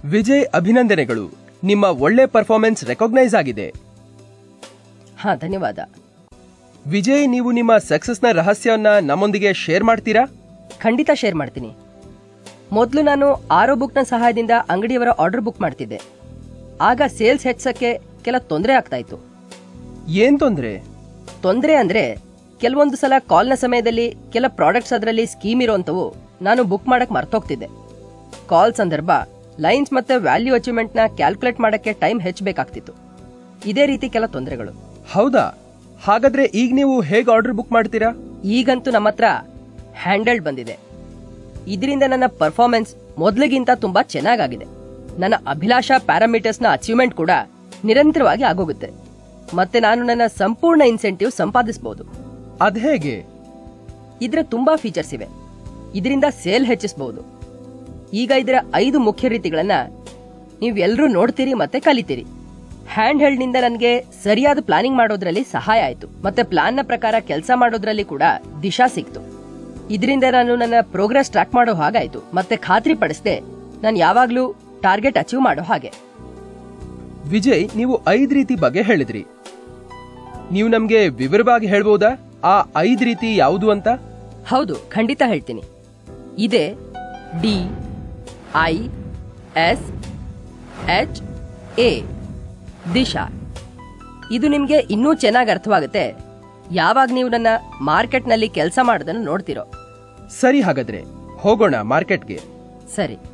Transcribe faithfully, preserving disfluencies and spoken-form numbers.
ವಿಜಯ್, ಅಭಿನಂದನೆಗಳು. ನಿಮ್ಮ ಒಳ್ಳೆ ಪರ್ಫಾರ್ಮೆನ್ಸ್ ರೆಕಾಗ್ನೈಸ್ ಆಗಿದೆ. ಹಾ, ಧನ್ಯವಾದ. ವಿಜಯ್, ನೀವು ನಿಮ್ಮ ಸಕ್ಸಸ್ನ ರಹಸ್ಯವನ್ನ ನಮ್ಮೊಂದಿಗೆ ಶೇರ್ ಮಾಡ್ತೀರಾ? ಖಂಡಿತ ಶೇರ್ ಮಾಡ್ತೀನಿ. ಮೊದಲು ನಾನು ಆರೋ ಬುಕ್ನ ಸಹಾಯದಿಂದ ಅಂಗಡಿಯವರ ಆರ್ಡರ್ ಬುಕ್ ಮಾಡ್ತಿದ್ದೆ. ಆಗ ಸೇಲ್ಸ್ ಹೆಚ್ಚಕ್ಕೆ ಕೆಲ ತೊಂದರೆ ಆಗ್ತಾ ಇತ್ತು. ಏನ್ ತೊಂದರೆ? ತೊಂದರೆ ಅಂದ್ರೆ ಕೆಲವೊಂದು ಸಲ ಕಾಲ್ನ ಸಮಯದಲ್ಲಿ ಕೆಲ ಪ್ರಾಡಕ್ಟ್ಸ್ ಅದರಲ್ಲಿ ಸ್ಕೀಮ್ ಇರುವಂತವು ನಾನು ಬುಕ್ ಮಾಡಕ್ ಮರ್ತೋಗ್ತಿದ್ದೆ. ಕಾಲ್ ಸಂದರ್ಭ, ಲೈನ್ಸ್ ಮತ್ತೆ ವ್ಯಾಲ್ಯೂ ಅಚೀವ್ಮೆಂಟ್ ನ ಕ್ಯಾಲ್ಕುಲೇಟ್ ಮಾಡಕ್ಕೆ ಟೈಮ್ ಹೆಚ್ಚಬೇಕಾಗ್ತಿತ್ತು. ಇದೇ ರೀತಿ ಕೆಲ ತೊಂದರೆಗಳು. ಹೌದಾ? ಹಾಗಾದ್ರೆ ಈಗ ನೀವು ಹೇಗೆ ಆರ್ಡರ್ ಬುಕ್ ಮಾಡ್ತೀರಾ? ಈಗಂತೂ ನಮ್ಮ ಹತ್ರ ಹ್ಯಾಂಡಲ್ಡ್ ಬಂದಿದೆ. ಇದರಿಂದ ನನ್ನ ಪರ್ಫಾರ್ಮೆನ್ಸ್ ಮೊದಲಿಗಿಂತ ತುಂಬಾ ಚೆನ್ನಾಗಾಗಿದೆ. ನನ್ನ ಅಭಿಲಾಷಾ ಪ್ಯಾರಾಮೀಟರ್ಸ್ ನ ಅಚೀವ್ಮೆಂಟ್ ಕೂಡ ನಿರಂತರವಾಗಿ ಆಗೋಗುತ್ತೆ. ಮತ್ತೆ ನಾನು ನನ್ನ ಸಂಪೂರ್ಣ ಇನ್ಸೆಂಟಿವ್ ಸಂಪಾದಿಸಬಹುದು. ಅದ್ ಹೇಗೆ? ಇದ್ರ ತುಂಬಾ ಫೀಚರ್ಸ್ ಇವೆ. ಇದರಿಂದ ಸೇಲ್ ಹೆಚ್ಚಿಸಬಹುದು. ಈಗ ಇದರ ಐದು ಮುಖ್ಯ ರೀತಿಗಳನ್ನ ನೀವೆಲ್ಲರೂ ನೋಡ್ತೀರಿ ಮತ್ತೆ ಕಲಿತೀರಿ. ಹ್ಯಾಂಡ್ ಹೆಲ್ಡ್ ನಿಂದ ನನಗೆ ಸರಿಯಾದ ಪ್ಲಾನಿಂಗ್ ಮಾಡೋದ್ರಲ್ಲಿ ಸಹಾಯ ಆಯ್ತು. ಮತ್ತೆ ಪ್ಲಾನ್ ನ ಪ್ರಕಾರ ಕೆಲಸ ಮಾಡೋದ್ರಲ್ಲಿ ಕೂಡ ದಿಶಾ ಸಿಕ್ತು. ಇದರಿಂದ ನಾನು ನನ್ನ ಪ್ರೋಗ್ರೆಸ್ ಟ್ರ್ಯಾಕ್ ಮಾಡೋ ಹಾಗಾಯ್ತು. ಮತ್ತೆ ಖಾತ್ರಿ ಪಡಿಸದೆ ನಾನು ಯಾವಾಗ್ಲೂ ಟಾರ್ಗೆಟ್ ಅಚೀವ್ ಮಾಡೋ ಹಾಗೆ. ವಿಜಯ್, ನೀವು ಐದ್ ರೀತಿ ಬಗ್ಗೆ ಹೇಳಿದ್ರಿ. ನೀವು ನಮ್ಗೆ ವಿವರವಾಗಿ ಹೇಳ್ಬೋದಾ ಆ ಐದ್ ರೀತಿ ಯಾವುದು ಅಂತ? ಹೌದು, ಖಂಡಿತ ಹೇಳ್ತೀನಿ. ಇದೆ D I S H A Disha. ಇದು ನಿಮ್ಗೆ ಇನ್ನೂ ಚೆನ್ನಾಗಿ ಅರ್ಥವಾಗುತ್ತೆ ಯಾವಾಗ ನೀವು ನನ್ನ ಮಾರ್ಕೆಟ್ನಲ್ಲಿ ಕೆಲಸ ಮಾಡೋದನ್ನು ನೋಡ್ತಿರೋ. ಸರಿ, ಹಾಗಾದ್ರೆ ಹೋಗೋಣ ಮಾರ್ಕೆಟ್ಗೆ. ಸರಿ.